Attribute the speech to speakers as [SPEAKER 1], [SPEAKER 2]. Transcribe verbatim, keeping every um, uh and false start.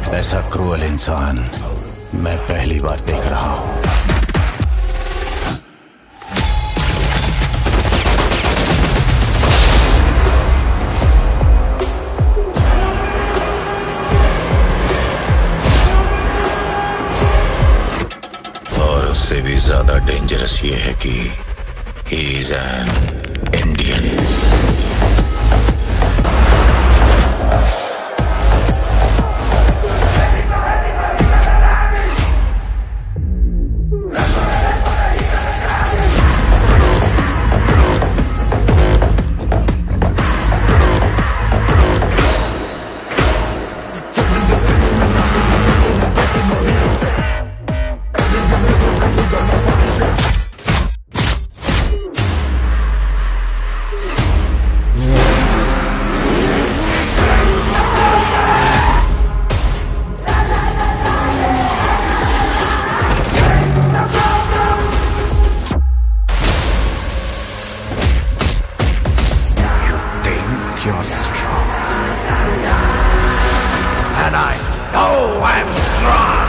[SPEAKER 1] ऐसा क्रूअल इंसान मैं पहली बार देख रहा हूं। और उससे भी ज्यादा डेंजरस ये है कि he is an Indian. You're strong. And I know I'm strong.